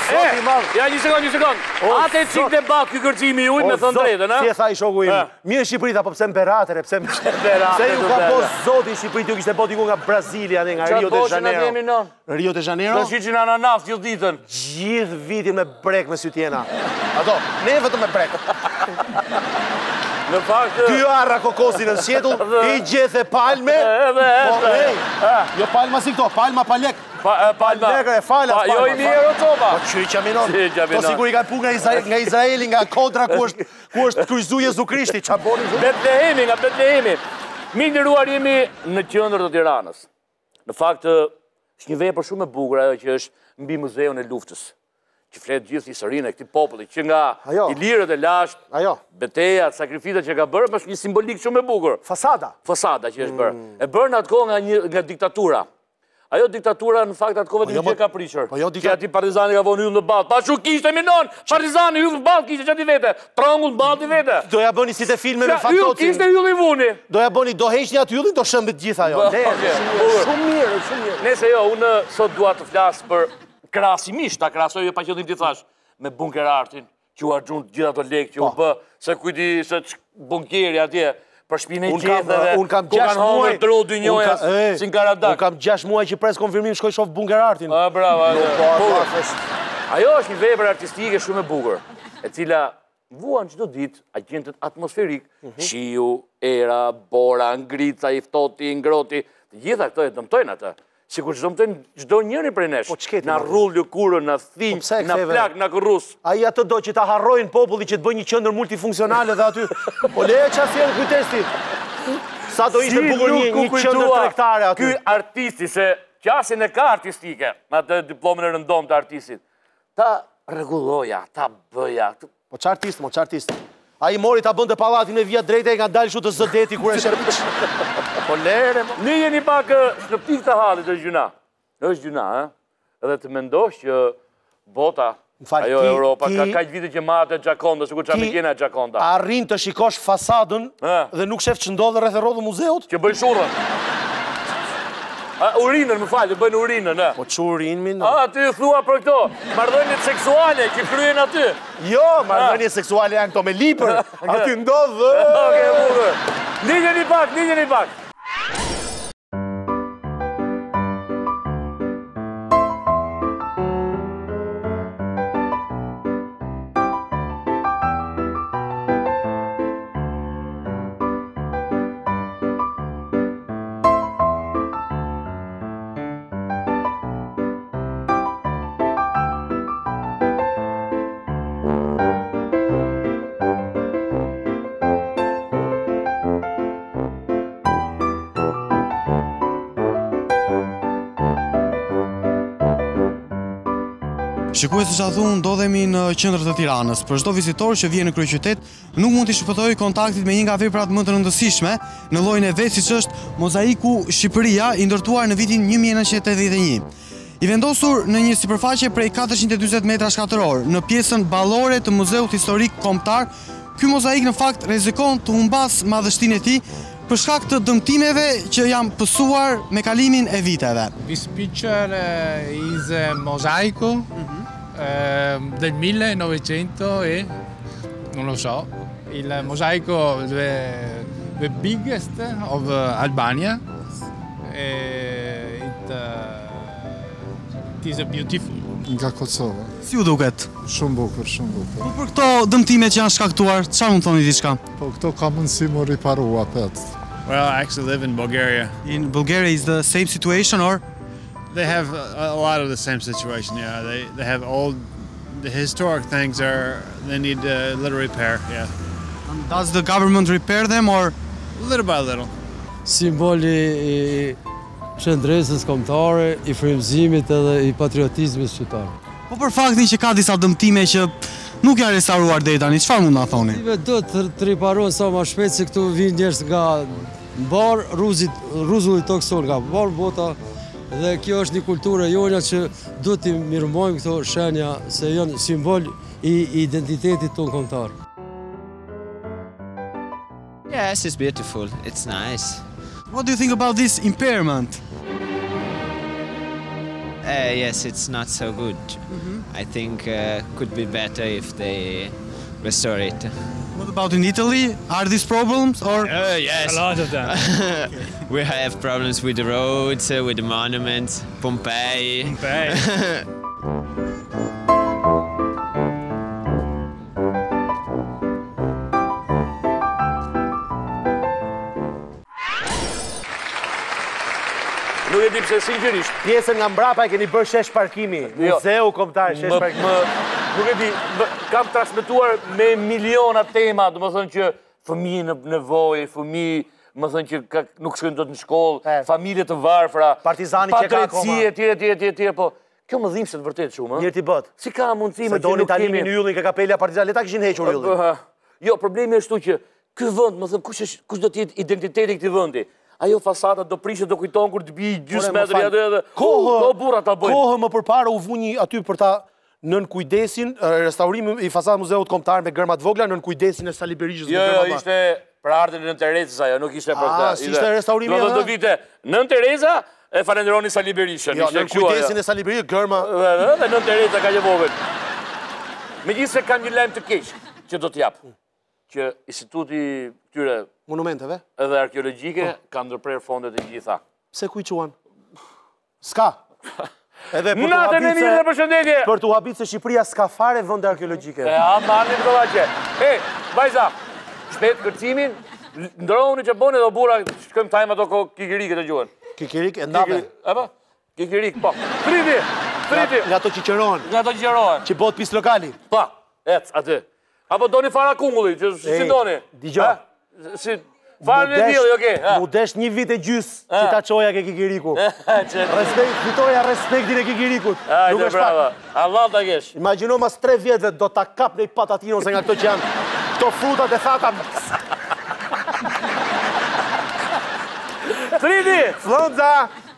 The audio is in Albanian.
Ja, një sekund. Ate qik dhe bak ky kërcimi juj me thënë drejtën, Si e tha i shoku im, mirë Shqipërit, apo pse mberatere, pse ju ka po zoti Shqipërit, ju kishte po diku nga Brazilia, nga Rio de Janeiro. Rio de Janeiro? Do shiqin ananas gjithë ditën. Gjithë vitin me brek me sy tjena. Ato, ne vetëm me brek. Në fakt... Ky arra kokosin në sjetull, i gjethe palme. Jo palma si këto, palma palek. Palma. Lekre, falas palma. Jo i mirë o toba. Po që i qaminon. Po sigur i ka pu nga Izraeli, nga kontra ku është kryzu Jezu Krishti. Qa boni? Betlehemi, nga Betlehemi. Mi nderuar jemi në qendër të Tiranës. Në fakt, është një vepër shumë e bukur ajo që është mbi muzeun e luftës, që fletë gjithë historinë e këtij populli, që nga ilirët e lashtë, betejat, sakrificat që ka bërë, është një simbolik shumë e bukur. Fasada. Fasada që është bërë. E bërë në atë kohë nga diktatura. Ajo diktatura në fakt atë kohë vetëm që ka prishur. Që ati partizani ka vonë yll në ballë. Pa shu kishte minon, partizani yll në ballë kishte çati vete. Trangull në ballë vete. Doja bëni si te filmeve fantocin. Kishte yll i vuni. Doja bëni, do heqni atë yllin, do shëmbet gjitha ajo. Shumë mirë, shumë mirë. Nëse jo, unë sot dua të flas për krahasimisht, ta krahasoj pa qëllim ti thash, me bunker artin, që u arxhun gjithë ato lekë që u bë, se kujdi se bunkeri atje për shpinë e qethëve. Unë kam 6 muaj dro dy njojas si në Karadak. Unë kam 6 muaj që pres konfirmim shkoj shoh bunker artin. Bravo. Ajo është një vepër artistike shumë e bukur, e cila vuan çdo ditë agentët atmosferik, shiu, era, bora, ngrica, i ftohti, ngroti, të gjitha këto e dëmtojnë atë. Sikur që dëmtojnë çdo njëri prej nesh. Na rrull lëkurën, na thinj, na plak, na korrus. Ai atë do që ta harrojnë populli që të bëjnë një qendër multifunksionale dhe aty. Po leje çfarë sjell ky testi? Sa do ishte bukur një qendër tregtare aty. Ky artisti se qasin e ka artistike, me atë diplomën e rëndom të artistit. Ta rregulloja, ta bëja. Po ç'artist, mo ç'artist. Ai mori ta bënte pallatin me via drejtë e nga dalë shu të zëdeti kur e shërbiç. Po lere, mo. Ne jeni pak shkëptik të hallit, është gjuna. Është gjuna, edhe të mendosh që bota, ajo Europa, ka kaq vite që matet Gjakonda, sikur çfarë gjena Gjakonda. Arrin të shikosh fasadën dhe nuk shef ç'ndodh rreth rrodhë muzeut? Që bën shurrën. Urinën, më falë, bëjnë urinën, Po që urinë, minë? Ty thua për këto, marrëdhëniet seksuale që kryen aty. Jo, marrëdhëniet seksuale janë këto me lipër. Aty ndodhë. Oke, bukur. Ligjeni pak. Shikues, siç thu, ndodhemi në qendër të Tiranës. Për çdo vizitor që vjen në kryeqytet, nuk mund të shpëtojë kontaktit me një nga veprat më të rëndësishme në llojin e vet, siç është mozaiku Shqipëria, i ndërtuar në vitin 1981. I vendosur në një sipërfaqe prej 440 metra shkatëror në pjesën ballore të Muzeut Historik Kombëtar, ky mozaik në fakt rrezikon të humbas madhështinë e tij për shkak të dëmtimeve që janë pësuar me kalimin e viteve. This picture is a mosaico del 1900 e non lo so, il mosaico the biggest of Albania. It is a beautiful. Nga Kosova. Si u duket? Shumë bukur, shumë bukur. Po për këto dëmtimet që janë shkaktuar, çfarë mund thoni diçka? Po këto ka mundësi më riparua pet. Well, I actually live in Bulgaria. In Bulgaria is the same situation, or? They have a lot of the same situation, yeah. They have the historic things they need little repair, yeah. And does the government repair them, or? Little by little. Simboli i qendresës kombëtare, i frymëzimit edhe i patriotizmit shqiptar. Po për faktin që ka disa dëmtime që nuk janë restauruar deri tani, çfarë mund na thoni? Do të riparohen sa më shpejt, se këtu vijnë njerëz nga mbar rruzulli tokësor nga mbar bota, dhe kjo është një kulturë e jona që duhet t'i mirëmojmë këto shenja, se janë simbol i identitetit tonë kombëtar. Yes, it's beautiful. It's nice. What do you think about this impairment? Yes, it's not so good. I think could be better if they restore it. What about in Italy? Are these problems or? Yes. A lot of them. We have problems with the roads, with the monuments, Pompeii. Nuk e di pse sinqerisht. Pjesën nga mbrapa e keni bërë shesh parkimi. Muzeu kombëtar shesh parkimi. Nuk e di, kam transmetuar me miliona tema, do më thënë që fëmijë në nevojë, fëmijë, më thënë që nuk shkojnë dot në shkollë, familje të varfra, Partizani që ka akoma. Etj, po kjo më dhimbse të vërtet shumë, ëh. Mirë ti bët. Si ka mundësi Se me që doni nuk tani kemi në yllin ke kapela Partizani, leta kishin hequr yllin. Jo, problemi është që ky vend, më thënë, kush do të jetë identiteti i këtij vendi? Ajo fasada do prishet, do kujton kur të bij gjysmë metri aty edhe. Do burra ta bëjnë. Kohë më përpara u vuni aty për ta nën kujdesin, restaurimi i fasadës muzeut kombëtar me gërma të vogla nën kujdesin e Sali Berishës. Jo, ishte për artën e Nën Terezës ajo, nuk ishte për këtë. Si ishte restaurimi? Do vite Nën Tereza e falenderoni Sali Berishën. Jo, nën kujdesin e Sali Berishës, gërma. Dhe Nën Tereza ka që vogël. Megjithëse kanë një lajm të keq që do t'jap. Që instituti këtyre monumenteve edhe arkeologjike ka ndërprer fondet e gjitha. Pse ku i quan? S'ka. Edhe Natën e mirë dhe përshëndetje. Për t'u habit se Shqipëria s'ka fare vende arkeologjike. Marrni këto vaqe. Vajza, shpejt kërcimin, ndrohuni që boni dhe bura, shkojmë tajmë ato kikirike të gjuhën. Kikirik e ndave. Apo? Kikirik, po. Friti. Nga to që qërohen. Që bot pis lokali. Pa, aty. Apo doni fara kungulli, që si doni? Digjo. Si, farën e djeli, oke. Mu desh një vit e gjys që ta qoja ke Kikiriku. Fitoja respektin e Kikirikut. Ajde, brava. Allah ta kesh. Imagino mas 3 vjetëve do ta kap në i patatino se nga këto që janë këto frutat e thata. Friti! Flonza!